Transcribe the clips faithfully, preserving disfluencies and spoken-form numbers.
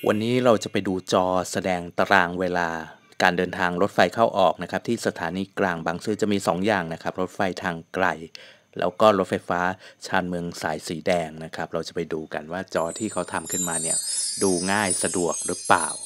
วันนี้เราจะไปดูจอแสดงตารางเวลาการเดินทางรถไฟเข้าออกนะครับที่สถานีกลางบางซื่อจะมีสองอย่างนะครับรถไฟทางไกลแล้วก็รถไฟฟ้าชานเมืองสายสีแดงนะครับเราจะไปดูกันว่าจอที่เขาทำขึ้นมาเนี่ยดูง่ายสะดวกหรือเปล่า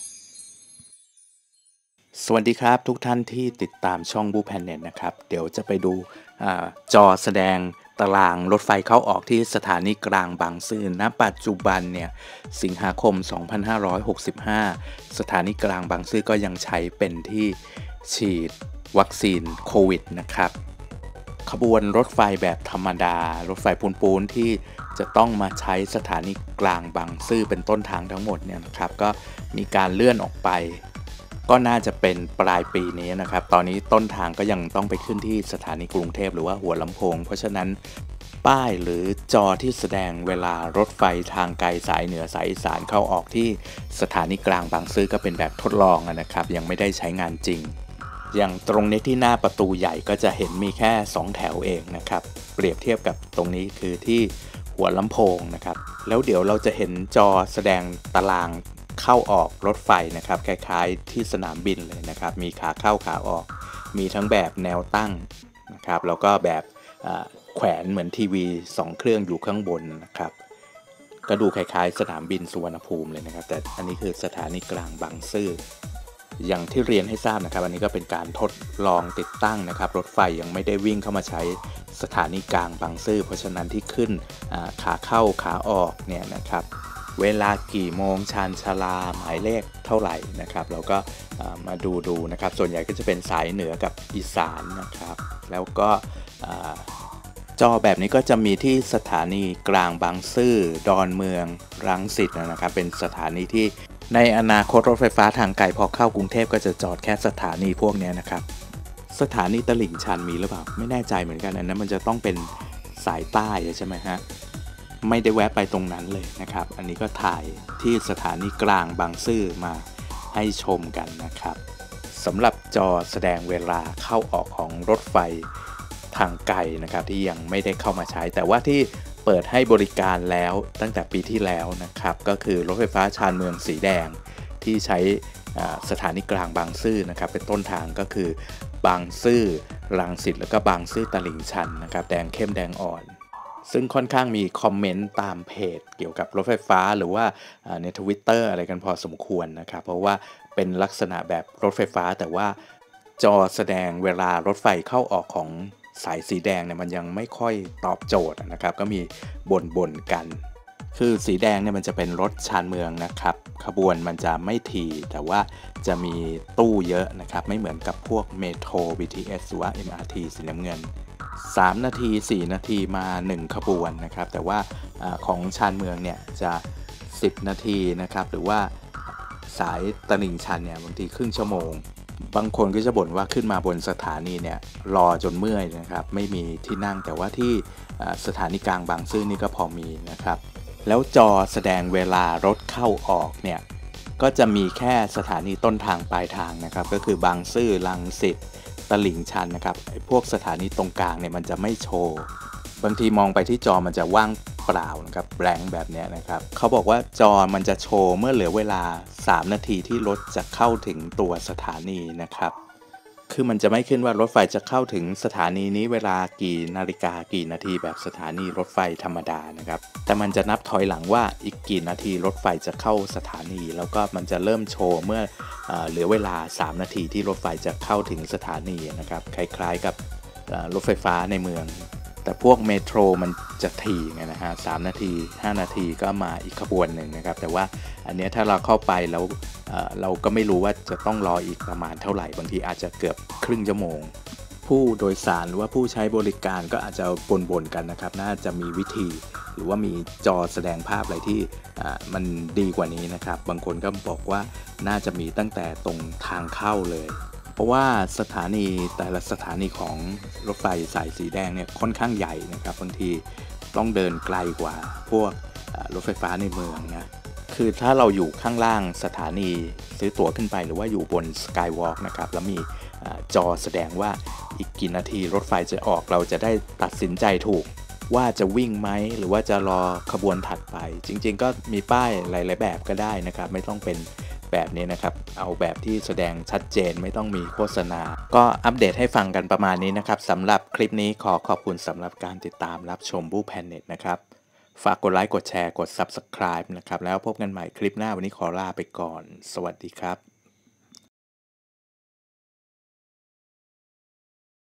สวัสดีครับทุกท่านที่ติดตามช่องบูแพนเน็ตนะครับเดี๋ยวจะไปดูจอแสดงตารางรถไฟเข้าออกที่สถานีกลางบางซื่อณปัจจุบันเนี่ยสิงหาคมสองพันห้าร้อยหกสิบห้าสถานีกลางบางซื่อก็ยังใช้เป็นที่ฉีดวัคซีนโควิดนะครับขบวนรถไฟแบบธรรมดารถไฟปูนๆที่จะต้องมาใช้สถานีกลางบางซื่อเป็นต้นทางทั้งหมดเนี่ยนะครับก็มีการเลื่อนออกไปก็น่าจะเป็นปลายปีนี้นะครับตอนนี้ต้นทางก็ยังต้องไปขึ้นที่สถานีกรุงเทพหรือว่าหัวลำโพงเพราะฉะนั้นป้ายหรือจอที่แสดงเวลารถไฟทางไกลสายเหนือสายอีสานเข้าออกที่สถานีกลางบางซื่อก็เป็นแบบทดลองนะครับยังไม่ได้ใช้งานจริงอย่างตรงนี้ที่หน้าประตูใหญ่ก็จะเห็นมีแค่สองแถวเองนะครับเปรียบเทียบกับตรงนี้คือที่หัวลำโพงนะครับแล้วเดี๋ยวเราจะเห็นจอแสดงตารางเข้าออกรถไฟนะครับคล้ายๆที่สนามบินเลยนะครับมีขาเข้าขาออกมีทั้งแบบแนวตั้งนะครับแล้วก็แบบแขวนเหมือนทีวีสองเครื่องอยู่ข้างบนนะครับก็ดูคล้ายๆสนามบินสุวรรณภูมิเลยนะครับแต่อันนี้คือสถานีกลางบางซื่ออย่างที่เรียนให้ทราบนะครับอันนี้ก็เป็นการทดลองติดตั้งนะครับรถไฟยังไม่ได้วิ่งเข้ามาใช้สถานีกลางบางซื่อเพราะฉะนั้นที่ขึ้นขาเข้าขาออกเนี่ยนะครับเวลากี่โมงชานชาลาหมายเลขเท่าไหร่นะครับเราก็มาดูดูนะครับส่วนใหญ่ก็จะเป็นสายเหนือกับอีสานนะครับแล้วก็จอแบบนี้ก็จะมีที่สถานีกลางบางซื่อดอนเมืองรังสิตนะครับเป็นสถานีที่ในอนาคตรถไฟฟ้าทางไกลพอเข้ากรุงเทพก็จะจอดแค่สถานีพวกนี้นะครับสถานีตลิ่งชันมีหรือเปล่าไม่แน่ใจเหมือนกันอันนั้นมันจะต้องเป็นสายใต้ใช่ไหมฮะไม่ได้แวะไปตรงนั้นเลยนะครับอันนี้ก็ถ่ายที่สถานีกลางบางซื่อมาให้ชมกันนะครับสำหรับจอแสดงเวลาเข้าออกของรถไฟทางไกลนะครับที่ยังไม่ได้เข้ามาใช้แต่ว่าที่เปิดให้บริการแล้วตั้งแต่ปีที่แล้วนะครับก็คือรถไฟฟ้าชานเมืองสีแดงที่ใช้สถานีกลางบางซื่อนะครับเป็นต้นทางก็คือบางซื่อรังสิตแล้วก็บางซื่อตลิ่งชันนะครับแดงเข้มแดงอ่อนซึ่งค่อนข้างมีคอมเมนต์ตามเพจเกี่ยวกับรถไฟฟ้าหรือว่าใน Twitter อะไรกันพอสมควรนะครับเพราะว่าเป็นลักษณะแบบรถไฟฟ้าแต่ว่าจอแสดงเวลารถไฟเข้าออกของสายสีแดงเนี่ยมันยังไม่ค่อยตอบโจทย์นะครับก็มีบ่นๆกันคือสีแดงเนี่ยมันจะเป็นรถชานเมืองนะครับขบวนมันจะไม่ถี่แต่ว่าจะมีตู้เยอะนะครับไม่เหมือนกับพวกเมโทร บี ที เอส หรือว่า เอ็ม อาร์ ที สีน้ำเงินสามนาทีสี่นาทีมาหนึ่งขบวนนะครับแต่ว่าอของชานเมืองเนี่ยจะสิบนาทีนะครับหรือว่าสายตลิ่งชันเนี่ยบางทีครึ่งชั่วโมงบางคนก็จะบ่นว่าขึ้นมาบนสถานีเนี่ยรอจนเมื่อยนะครับไม่มีที่นั่งแต่ว่าที่สถานีกลางบางซื่อนี่ก็พอมีนะครับแล้วจอแสดงเวลารถเข้าออกเนี่ยก็จะมีแค่สถานีต้นทางปลายทางนะครับก็คือบางซื่อรังสิตตลิ่งชันนะครับไอ้พวกสถานีตรงกลางเนี่ยมันจะไม่โชว์บางทีมองไปที่จอมันจะว่างเปล่านะครับแบงค์แบบนี้นะครับเขาบอกว่าจอมันจะโชว์เมื่อเหลือเวลาสามนาทีที่รถจะเข้าถึงตัวสถานีนะครับคือมันจะไม่ขึ้นว่ารถไฟจะเข้าถึงสถานีนี้เวลากี่นาฬิกากี่นาทีแบบสถานีรถไฟธรรมดานะครับแต่มันจะนับถอยหลังว่าอีกกี่นาทีรถไฟจะเข้าสถานีแล้วก็มันจะเริ่มโชว์เมื่อเหลือเวลาสามนาทีที่รถไฟจะเข้าถึงสถานีนะครับคล้ายๆกับรถไฟฟ้าในเมืองแต่พวกเมโทรมันจะถี่ไงนะฮะสามนาทีห้านาทีก็มาอีกขบวนหนึ่งนะครับแต่ว่าอันนี้ถ้าเราเข้าไปแล้ว เ, เราก็ไม่รู้ว่าจะต้องรออีกประมาณเท่าไหร่บางทีอาจจะเกือบครึ่งชั่วโมงผู้โดยสารหรือว่าผู้ใช้บริการก็อาจจะบ่นๆกันนะครับน่าจะมีวิธีหรือว่ามีจอแสดงภาพอะไรที่มันดีกว่านี้นะครับบางคนก็บอกว่าน่าจะมีตั้งแต่ตรงทางเข้าเลยเพราะว่าสถานีแต่ละสถานีของรถไฟสายสีแดงเนี่ยค่อนข้างใหญ่นะครับบางทีต้องเดินไกลกว่าพวกรถไฟฟ้าในเมืองนะคือถ้าเราอยู่ข้างล่างสถานีซื้อตั๋วขึ้นไปหรือว่าอยู่บนสกายวอล์กนะครับแล้วมีจอแสดงว่าอีกกี่นาทีรถไฟจะออกเราจะได้ตัดสินใจถูกว่าจะวิ่งไหมหรือว่าจะรอขบวนถัดไปจริงๆก็มีป้ายหลายๆแบบก็ได้นะครับไม่ต้องเป็นแบบนี้นะครับเอาแบบที่แสดงชัดเจนไม่ต้องมีโฆษณาก็อัปเดตให้ฟังกันประมาณนี้นะครับสำหรับคลิปนี้ขอขอบคุณสำหรับการติดตามรับชม Blue Planet นะครับฝากกดไลค์กดแชร์กด Subscribe นะครับแล้วพบกันใหม่คลิปหน้าวันนี้ขอลาไปก่อนสวัสดีครับ